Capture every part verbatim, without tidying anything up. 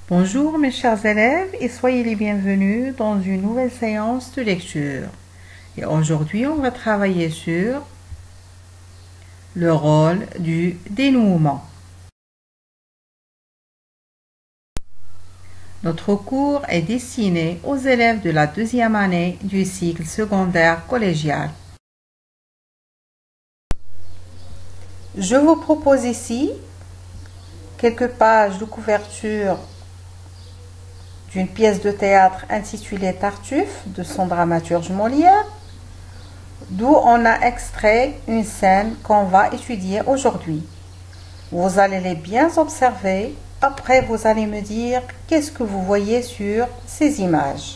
Bonjour mes chers élèves et soyez les bienvenus dans une nouvelle séance de lecture. Et aujourd'hui, on va travailler sur le rôle du dénouement. Notre cours est destiné aux élèves de la deuxième année du cycle secondaire collégial. Je vous propose ici quelques pages de couverture d'une pièce de théâtre intitulée Tartuffe de son dramaturge Molière, d'où on a extrait une scène qu'on va étudier aujourd'hui. Vous allez les bien observer, après vous allez me dire qu'est-ce que vous voyez sur ces images.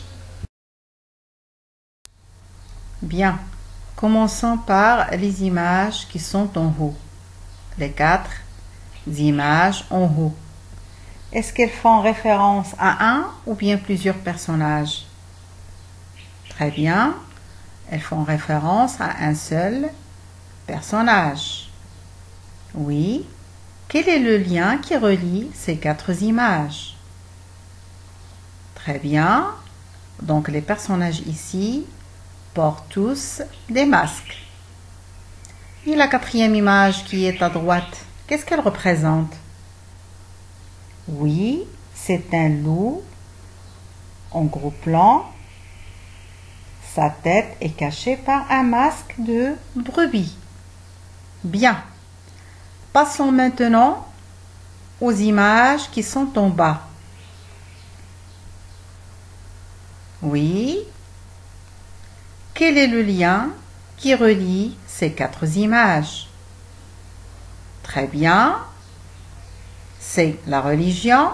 Bien, commençons par les images qui sont en haut. Les quatre images en haut. Est-ce qu'elles font référence à un ou bien plusieurs personnages? Très bien, elles font référence à un seul personnage. Oui, quel est le lien qui relie ces quatre images? Très bien, donc les personnages ici portent tous des masques. Et la quatrième image qui est à droite, qu'est-ce qu'elle représente? Oui, c'est un loup en gros plan. Sa tête est cachée par un masque de brebis. Bien. Passons maintenant aux images qui sont en bas. Oui. Quel est le lien qui relie ces quatre images? Très bien. C'est la religion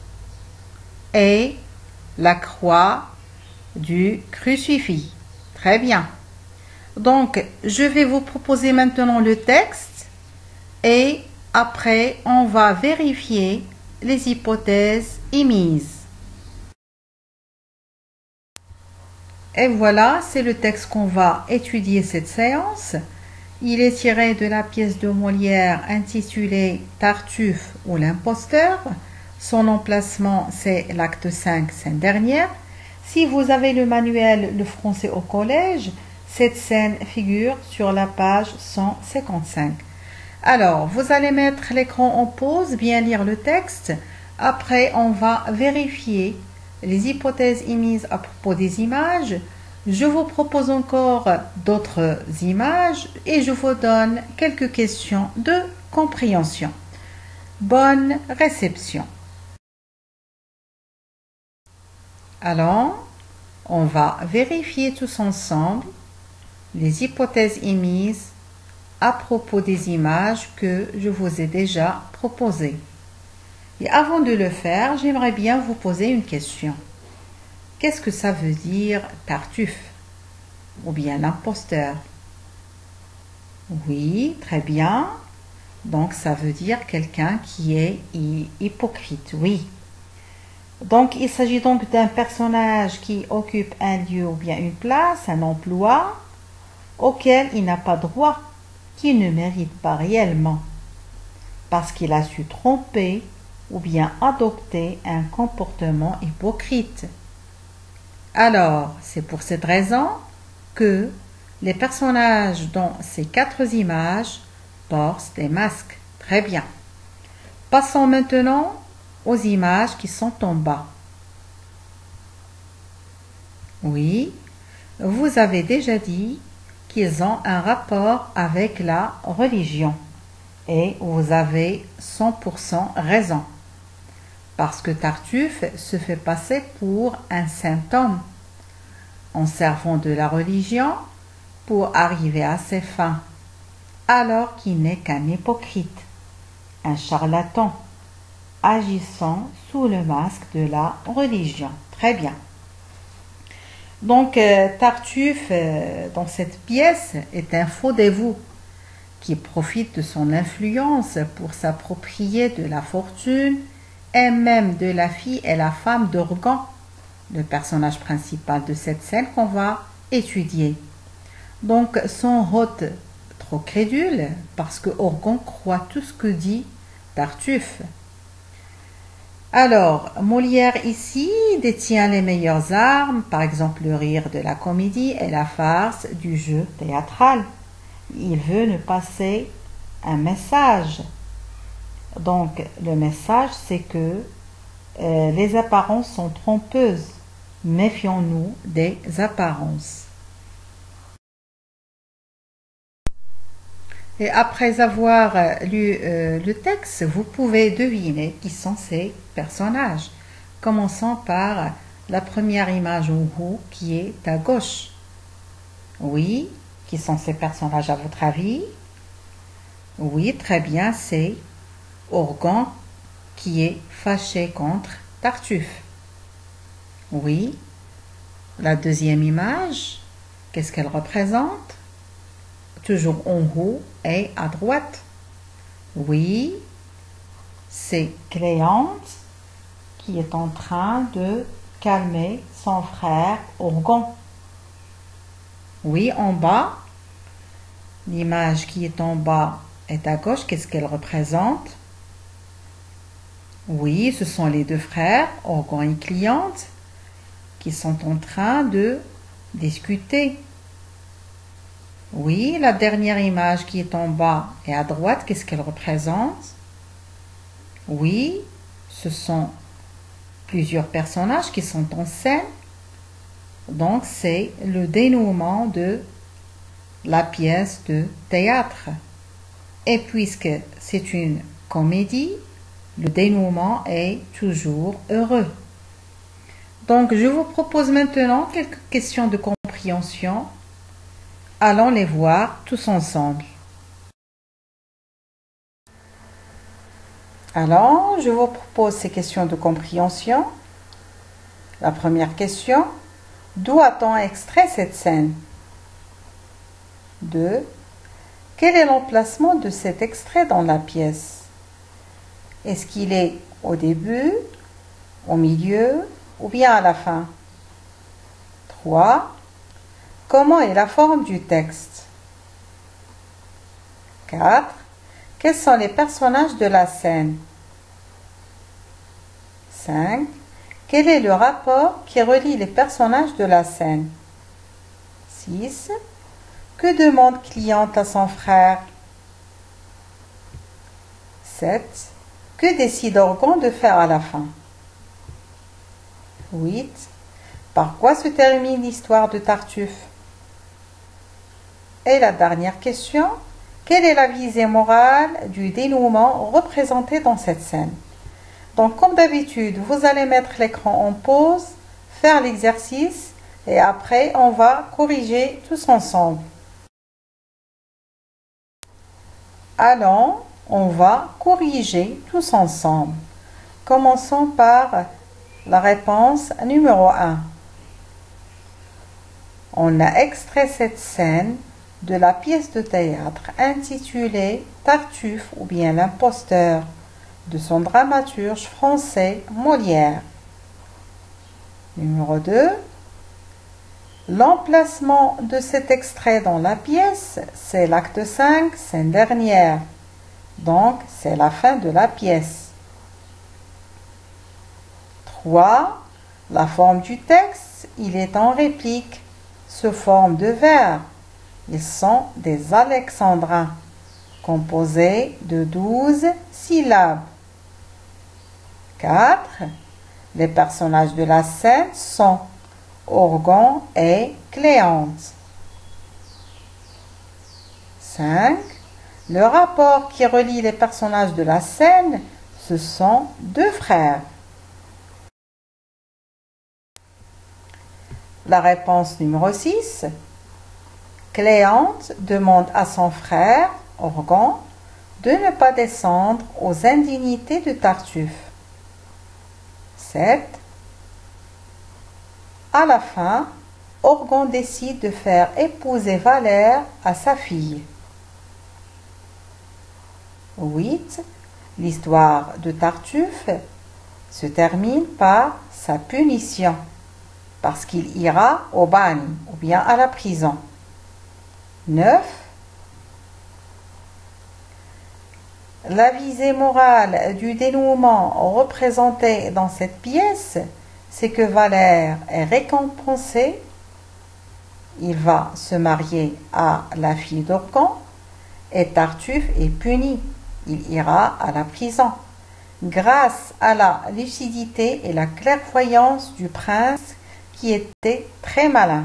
et la croix du crucifix. Très bien. Donc, je vais vous proposer maintenant le texte et après, on va vérifier les hypothèses émises. Et voilà, c'est le texte qu'on va étudier cette séance. Il est tiré de la pièce de Molière intitulée Tartuffe ou l'imposteur. Son emplacement, c'est l'acte cinq, scène dernière. Si vous avez le manuel Le français au collège, cette scène figure sur la page cent cinquante-cinq. Alors, vous allez mettre l'écran en pause, bien lire le texte. Après, on va vérifier les hypothèses émises à propos des images. Je vous propose encore d'autres images et je vous donne quelques questions de compréhension. Bonne réception. Alors, on va vérifier tous ensemble les hypothèses émises à propos des images que je vous ai déjà proposées. Et avant de le faire, j'aimerais bien vous poser une question. Qu'est-ce que ça veut dire Tartuffe ou bien l'imposteur? Oui, très bien. Donc, ça veut dire quelqu'un qui est hypocrite, oui. Donc, il s'agit donc d'un personnage qui occupe un lieu ou bien une place, un emploi, auquel il n'a pas droit, qui ne mérite pas réellement, parce qu'il a su tromper ou bien adopter un comportement hypocrite. Alors, c'est pour cette raison que les personnages dans ces quatre images portent des masques. Très bien. Passons maintenant aux images qui sont en bas. Oui, vous avez déjà dit qu'ils ont un rapport avec la religion. Et vous avez cent pour cent raison. Parce que Tartuffe se fait passer pour un saint homme, en servant de la religion pour arriver à ses fins, alors qu'il n'est qu'un hypocrite, un charlatan, agissant sous le masque de la religion. Très bien. Donc, euh, Tartuffe, euh, dans cette pièce, est un faux dévot qui profite de son influence pour s'approprier de la fortune et même de la fille et la femme d'Orgon, le personnage principal de cette scène qu'on va étudier. Donc, son hôte trop crédule, parce que Orgon croit tout ce que dit Tartuffe. Alors, Molière ici détient les meilleures armes, par exemple le rire de la comédie et la farce du jeu théâtral. Il veut nous passer un message. Donc, le message, c'est que euh, les apparences sont trompeuses. Méfions-nous des apparences. Et après avoir lu euh, le texte, vous pouvez deviner qui sont ces personnages. Commençons par la première image en haut qui est à gauche. Oui, qui sont ces personnages à votre avis? Oui, très bien, c'est Orgon qui est fâché contre Tartuffe. Oui, la deuxième image, qu'est-ce qu'elle représente? Toujours en haut et à droite. Oui, c'est Cléante qui est en train de calmer son frère Orgon. Oui, en bas, l'image qui est en bas est à gauche. Qu'est-ce qu'elle représente? Oui, ce sont les deux frères, Orgon et Cléante, qui sont en train de discuter. Oui, la dernière image qui est en bas et à droite, qu'est-ce qu'elle représente? Oui, ce sont plusieurs personnages qui sont en scène. Donc, c'est le dénouement de la pièce de théâtre. Et puisque c'est une comédie, le dénouement est toujours heureux. Donc, je vous propose maintenant quelques questions de compréhension. Allons les voir tous ensemble. Alors, je vous propose ces questions de compréhension. La première question, d'où a-t-on extrait cette scène? deux. Quel est l'emplacement de cet extrait dans la pièce? Est-ce qu'il est au début, au milieu ou bien à la fin? trois. Comment est la forme du texte? quatre. Quels sont les personnages de la scène? cinq. Quel est le rapport qui relie les personnages de la scène? six. Que demande Cléante à son frère? sept. Que décide Orgon de faire à la fin? huit. Par quoi se termine l'histoire de Tartuffe? Et la dernière question, quelle est la visée morale du dénouement représenté dans cette scène? Donc, comme d'habitude, vous allez mettre l'écran en pause, faire l'exercice et après, on va corriger tous ensemble. Allons, on va corriger tous ensemble. Commençons par la réponse numéro un. On a extrait cette scène de la pièce de théâtre intitulée Tartuffe ou bien l'imposteur de son dramaturge français Molière. Numéro deux. L'emplacement de cet extrait dans la pièce, c'est l'acte cinq, scène dernière. Donc, c'est la fin de la pièce. trois. La forme du texte, il est en réplique, sous forme de vers. Ils sont des alexandrins, composés de douze syllabes. quatre. Les personnages de la scène sont Orgon et Cléante. cinq. Le rapport qui relie les personnages de la scène, ce sont deux frères. La réponse numéro six. Cléante demande à son frère, Orgon, de ne pas descendre aux indignités de Tartuffe. sept. À la fin, Orgon décide de faire épouser Valère à sa fille. huit. L'histoire de Tartuffe se termine par sa punition, parce qu'il ira au bagne ou bien à la prison. neuf. La visée morale du dénouement représenté dans cette pièce, c'est que Valère est récompensé, il va se marier à la fille d'Orgon, et Tartuffe est puni, il ira à la prison. Grâce à la lucidité et la clairvoyance du prince qui était très malin.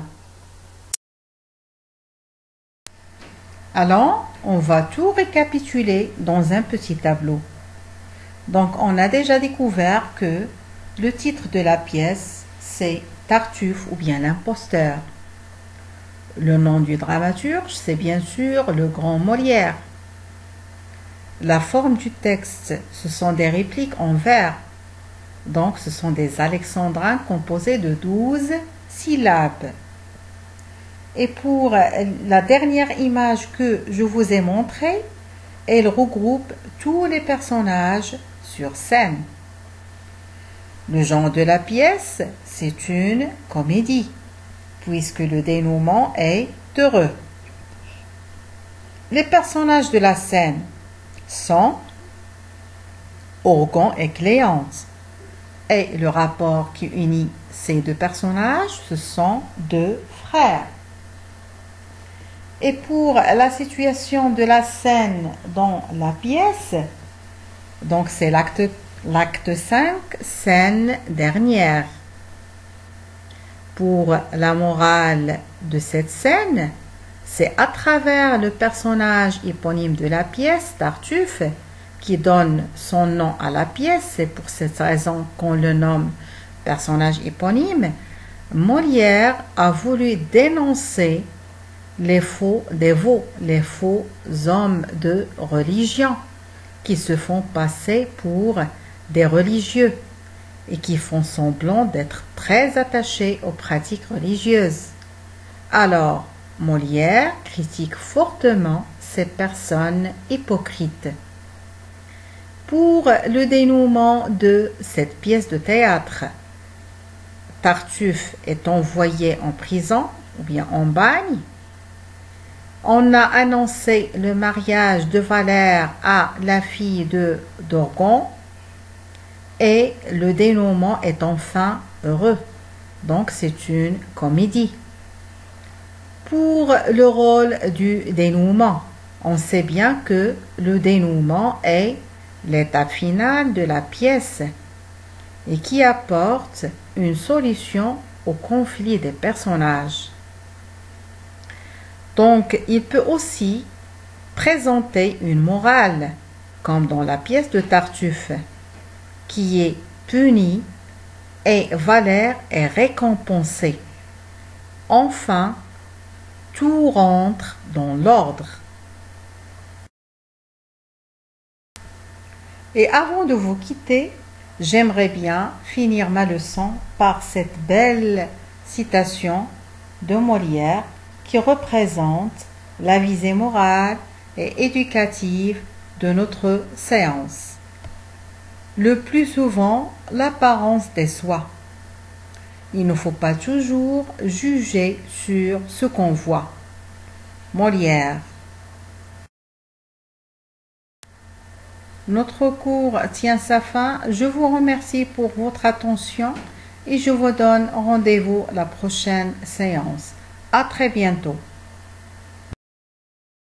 Alors, on va tout récapituler dans un petit tableau. Donc, on a déjà découvert que le titre de la pièce, c'est Tartuffe ou bien l'imposteur. Le nom du dramaturge, c'est bien sûr le grand Molière. La forme du texte, ce sont des répliques en vers. Donc, ce sont des alexandrins composés de douze syllabes. Et pour la dernière image que je vous ai montrée, elle regroupe tous les personnages sur scène. Le genre de la pièce, c'est une comédie, puisque le dénouement est heureux. Les personnages de la scène sont Orgon et Cléante. Et le rapport qui unit ces deux personnages, ce sont deux frères. Et pour la situation de la scène dans la pièce, donc c'est l'acte, l'acte cinq, scène dernière. Pour la morale de cette scène, c'est à travers le personnage éponyme de la pièce, Tartuffe, qui donne son nom à la pièce, c'est pour cette raison qu'on le nomme personnage éponyme, Molière a voulu dénoncer les faux dévots, les faux hommes de religion, qui se font passer pour des religieux et qui font semblant d'être très attachés aux pratiques religieuses. Alors, Molière critique fortement ces personnes hypocrites. Pour le dénouement de cette pièce de théâtre, Tartuffe est envoyé en prison ou bien en bagne. On a annoncé le mariage de Valère à la fille de d'Orgon et le dénouement est enfin heureux. Donc c'est une comédie. Pour le rôle du dénouement, on sait bien que le dénouement est l'étape finale de la pièce et qui apporte une solution au conflit des personnages. Donc, il peut aussi présenter une morale, comme dans la pièce de Tartuffe, qui est puni et Valère est récompensé. Enfin, tout rentre dans l'ordre. Et avant de vous quitter, j'aimerais bien finir ma leçon par cette belle citation de Molière qui représente la visée morale et éducative de notre séance. Le plus souvent, l'apparence déçoit. Il ne faut pas toujours juger sur ce qu'on voit. Molière. Notre cours tient sa fin. Je vous remercie pour votre attention et je vous donne rendez-vous la prochaine séance. À très bientôt.